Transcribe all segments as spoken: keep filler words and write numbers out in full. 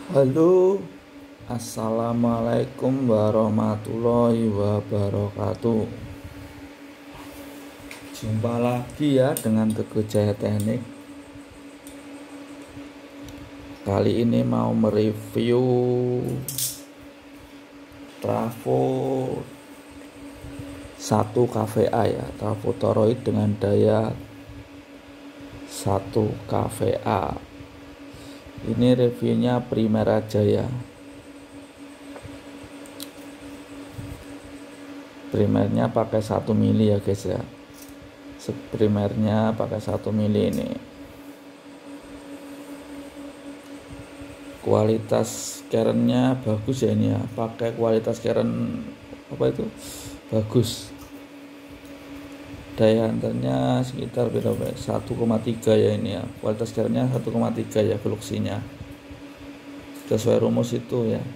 Halo, assalamualaikum warahmatullahi wabarakatuh. Jumpa lagi ya dengan Teguh Jaya Teknik. Kali ini mau mereview trafo satu K V A ya, trafo toroid dengan daya satu K V A. Ini reviewnya Primera Jaya. Primernya pakai satu mili ya guys ya. Primernya pakai satu mili ini. Kualitas kerennya bagus ya ini ya. Pakai kualitas keren apa itu? Bagus. Daya antarnya sekitar berapa? satu koma tiga ya ini ya. Kualitas kerennya satu koma tiga ya fluksinya. Sesuai rumus itu ya.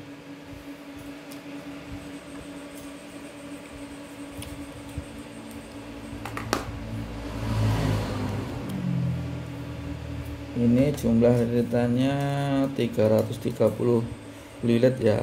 Ini jumlah lilitannya tiga ratus tiga puluh lilit ya.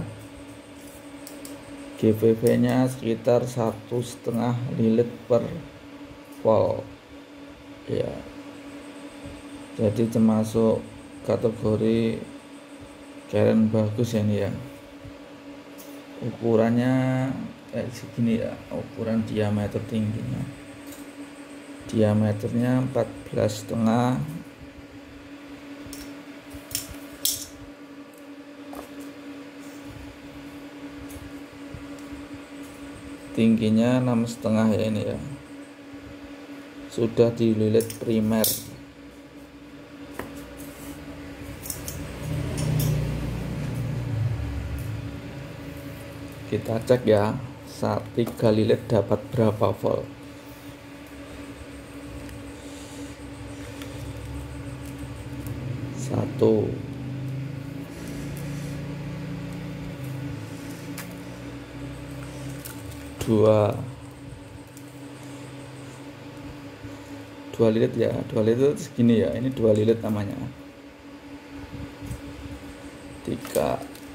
G V V-nya sekitar satu setengah lilit per volt ya. Jadi termasuk kategori keren bagus ya ini ya. Ukurannya kayak segini ya, ukuran diameter tingginya. Diameternya empat belas setengah. Tingginya enam setengah ya ini ya. Sudah dililit primer. Kita cek ya, saat tiga lilit dapat berapa volt. Satu, dua, dua lilit ya, dua lilit itu segini ya, ini dua lilit namanya. Tiga,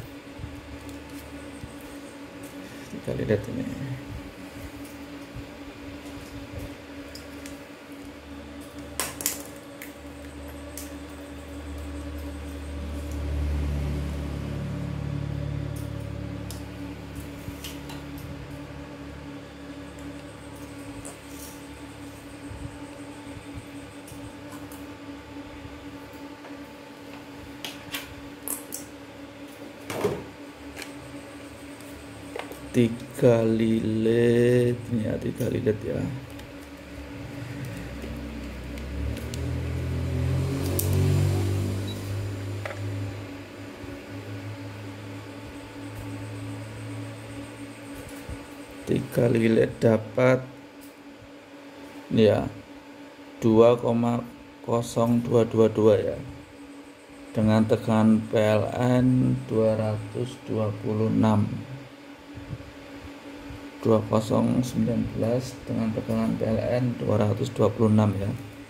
tiga lilit ini. Tiga lilit ya, tiga lilit ya. Tiga lilit dapat ya dua koma nol dua dua dua ya, dengan tegangan P L N dua ratus dua puluh enam. dua nol satu sembilan dengan tegangan P L N dua ratus dua puluh enam ya.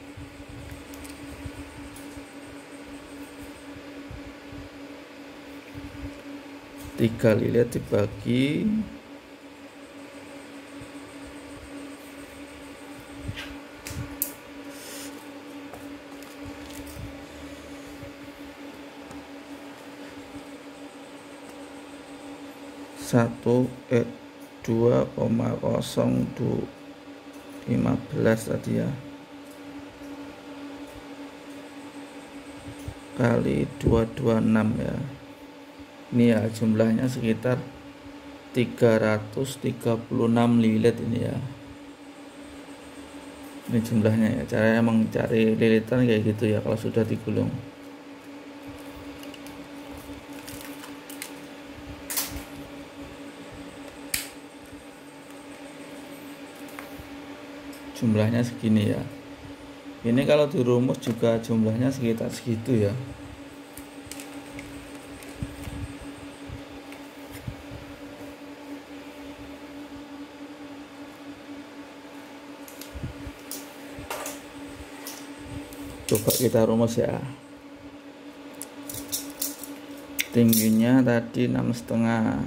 Tiga lilit dibagi satu eh dua koma nol dua lima belas tadi ya, kali dua ratus dua puluh enam ya. Ini ya jumlahnya sekitar tiga ratus tiga puluh enam lilit ini ya. Ini jumlahnya ya. Caranya emang cari lilitan kayak gitu ya kalau sudah digulung. Jumlahnya segini ya. Ini kalau dirumus juga jumlahnya sekitar segitu ya. Coba kita rumus ya. tingginya tadi enam setengah,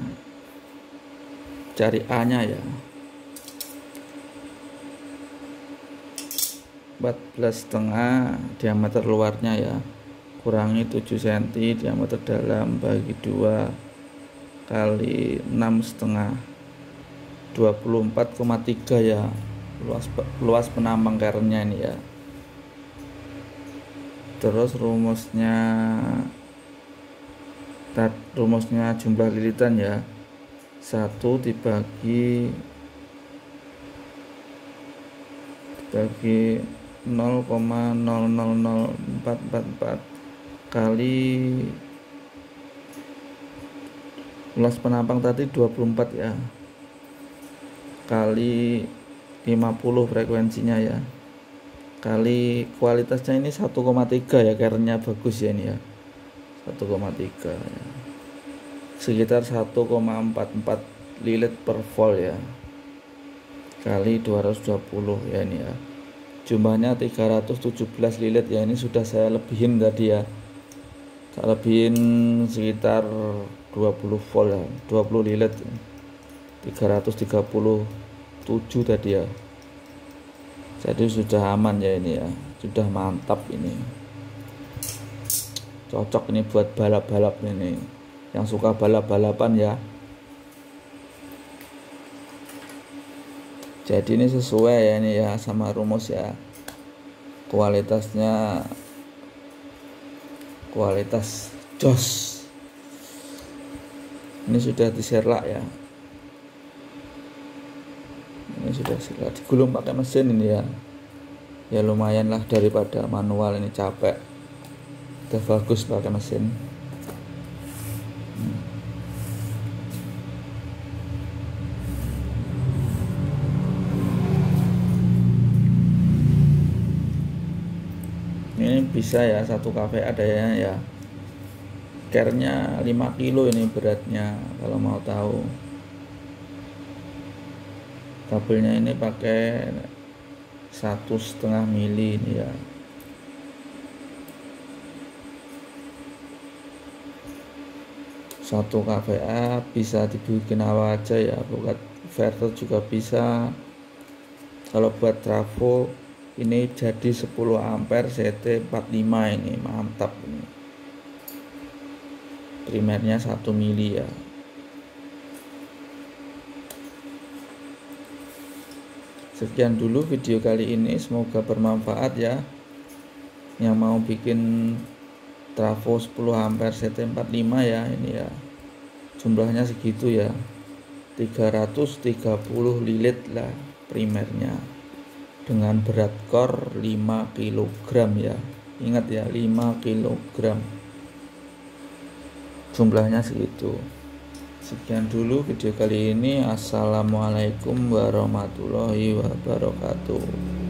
cari A nya ya, empat belas setengah diameter luarnya ya, kurangi tujuh sentimeter diameter dalam bagi dua kali enam setengah, dua puluh empat koma tiga ya luas luas penambang kernnya ini ya. Terus rumusnya rumusnya jumlah lilitan ya, satu dibagi dibagi nol koma nol nol nol empat empat empat kali luas penambang tadi dua puluh empat ya, kali lima puluh frekuensinya ya, kali kualitasnya ini satu koma tiga ya, kernnya bagus ya ini ya, satu koma tiga ya. Sekitar satu koma empat empat lilit per volt ya, kali dua ratus dua puluh ya ini ya, jumlahnya tiga ratus tujuh belas lilit ya. Ini sudah saya lebihin tadi ya, saya lebihin sekitar dua puluh volt ya, dua puluh lilit, tiga ratus tiga puluh tujuh tadi ya. Jadi sudah aman ya ini ya, sudah mantap ini, cocok ini buat balap-balap ini, yang suka balap-balapan ya. Jadi ini sesuai ya ini ya sama rumus ya, kualitasnya kualitas jos. Ini sudah diserlak ya, ini sudah serlak, digulung pakai mesin ini ya. Ya lumayan lah daripada manual, ini capek, udah bagus pakai mesin. Ini bisa ya, satu kafe adanya ya, kernnya lima kilo ini beratnya kalau mau tahu. Kabelnya ini pakai satu setengah mili ini ya. Satu K V A bisa dibikin apa aja ya, buat inverter juga bisa. Kalau buat trafo ini jadi sepuluh ampere C T empat puluh lima, ini mantap ini. Primernya satu mili ya. Sekian dulu video kali ini, semoga bermanfaat ya. Yang mau bikin trafo sepuluh ampere C T empat puluh lima ya, ini ya. Jumlahnya segitu ya, tiga ratus tiga puluh lilit lah primernya, dengan berat core lima kilogram ya. Ingat ya, lima kilogram. Jumlahnya segitu. Sekian dulu video kali ini. Assalamualaikum warahmatullahi wabarakatuh.